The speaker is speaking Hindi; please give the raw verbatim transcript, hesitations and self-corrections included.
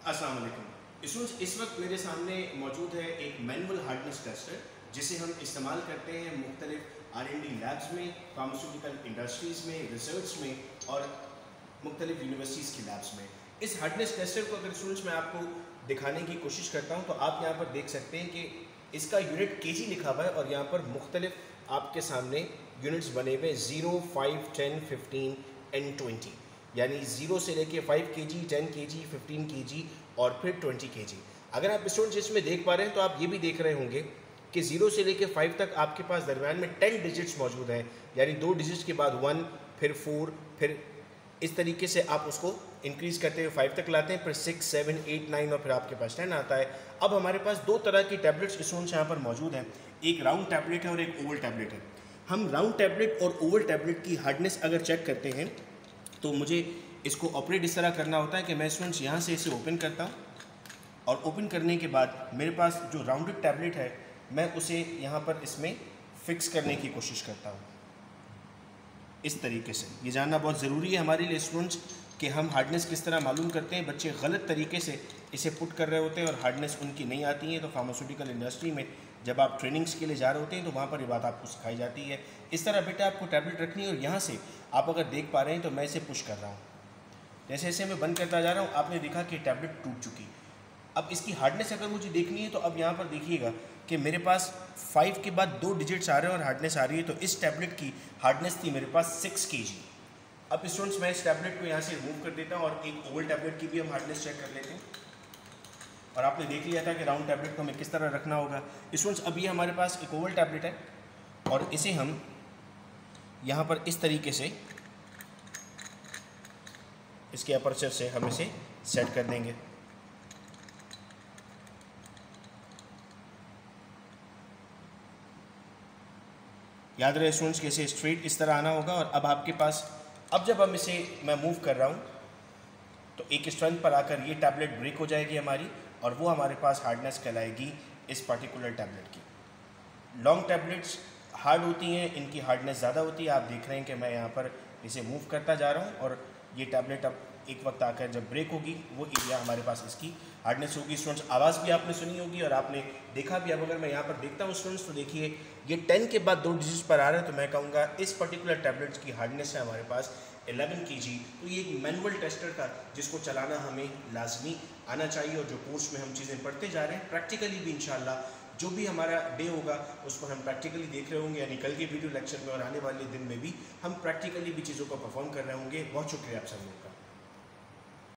अस्सलाम वालेकुम। इस इस वक्त मेरे सामने मौजूद है एक मैनुअल हार्डनेस टेस्टर जिसे हम इस्तेमाल करते हैं मुख्तलिफ आर एन डी लैब्स में, फार्मास्यूटिकल इंडस्ट्रीज़ में, रिसर्च में और मुख्तलिफ यूनिवर्सिटीज़ की लैब्स में। इस हार्डनेस टेस्टर को अगर स्टूडेंट्स मैं आपको दिखाने की कोशिश करता हूँ तो आप यहाँ पर देख सकते हैं कि इसका यूनिट केजी लिखा हुआ है और यहाँ पर मुख्तलिफ आपके सामने यूनिट्स बने हुए zero, five, ten, fifteen and twenty, यानी ज़ीरो से लेके फाइव के जी, टेन के जी, फिफ्टीन के जी और फिर ट्वेंटी के जी। अगर आप स्टूडेंट्स इसमें देख पा रहे हैं तो आप ये भी देख रहे होंगे कि ज़ीरो से लेके फाइव तक आपके पास दरम्यान में टेन डिजिट्स मौजूद हैं, यानी दो डिजिट्स के बाद वन, फिर फोर, फिर इस तरीके से आप उसको इंक्रीज़ करते हुए फाइव तक लाते हैं, फिर सिक्स, सेवन, एट, नाइन और फिर आपके पास टेन आता है। अब हमारे पास दो तरह की टैबलेट्स स्टूडेंट्स यहाँ पर मौजूद हैं, एक राउंड टैबलेट है और एक ओवल टैबलेट है। हम राउंड टैबलेट और ओवल टैबलेट की हार्डनेस अगर चेक करते हैं तो मुझे इसको ऑपरेट इस तरह करना होता है कि मैं स्टूडेंट्स यहाँ से इसे ओपन करता हूँ और ओपन करने के बाद मेरे पास जो राउंडेड टैबलेट है मैं उसे यहाँ पर इसमें फिक्स करने की कोशिश करता हूँ इस तरीके से। ये जानना बहुत ज़रूरी है हमारे लिए स्टूडेंट्स कि हम हार्डनेस किस तरह मालूम करते हैं। बच्चे गलत तरीके से इसे पुट कर रहे होते हैं और हार्डनेस उनकी नहीं आती है, तो फार्मास्यूटिकल इंडस्ट्री में जब आप ट्रेनिंग्स के लिए जा रहे होते हैं तो वहाँ पर ये बात आपको सिखाई जाती है। इस तरह बेटा आपको टैबलेट रखनी है और यहाँ से आप अगर देख पा रहे हैं तो मैं इसे पुश कर रहा हूँ, जैसे जैसे मैं बंद करता जा रहा हूँ आपने देखा कि टैबलेट टूट चुकी। अब इसकी हार्डनेस अगर मुझे देखनी है तो अब यहाँ पर देखिएगा कि मेरे पास फाइव के बाद दो डिजिट्स आ रहे हैं और हार्डनेस आ रही है, तो इस टैबलेट की हार्डनेस थी मेरे पास सिक्स के जी। अब स्टूडेंट्स मैं इस टैबलेट को यहाँ से रिमूव कर देता हूँ और एक ओवल टैबलेट की भी हम हार्डनेस चेक कर लेते हैं। और आपने देख लिया था कि राउंड टैबलेट को हमें किस तरह रखना होगा। स्टूडेंट्स अब ये हमारे पास एक ओवल टैबलेट है और इसे हम यहाँ पर इस तरीके से इसके अपर्चर से हम इसे सेट कर देंगे। याद रहे स्टूडेंट्स कि इसे स्ट्रेट इस तरह आना होगा। और अब आपके पास अब जब हम इसे मैं मूव कर रहा हूँ तो एक स्ट्रेंथ पर आकर ये टैबलेट ब्रेक हो जाएगी हमारी और वो हमारे पास हार्डनेस कहलाएगी इस पर्टिकुलर टैबलेट की। लॉन्ग टैबलेट्स हार्ड होती हैं, इनकी हार्डनेस ज़्यादा होती है। आप देख रहे हैं कि मैं यहाँ पर इसे मूव करता जा रहा हूँ और ये टैबलेट अब एक वक्त आकर जब ब्रेक होगी वो एरिया हमारे पास इसकी हार्डनेस होगी। स्टूडेंट्स आवाज़ भी आपने सुनी होगी और आपने देखा भी। अब अगर मैं यहाँ पर देखता हूँ स्टूडेंट्स तो देखिए ये टेन के बाद दो डिजिट्स पर आ रहा है, तो मैं कहूँगा इस पर्टिकुलर टैबलेट्स की हार्डनेस है हमारे पास इलेवन के जी। तो ये एक मैनुअल टेस्टर था जिसको चलाना हमें लाजमी आना चाहिए और जो कोर्स में हम चीज़ें पढ़ते जा रहे हैं प्रैक्टिकली भी इंशाल्लाह जो भी हमारा डे होगा उस पर हम प्रैक्टिकली देख रहे होंगे, यानी कल के वीडियो लेक्चर में और आने वाले दिन में भी हम प्रैक्टिकली भी चीज़ों को परफॉर्म कर रहे होंगे। बहुत शुक्रिया आप सब लोगों का।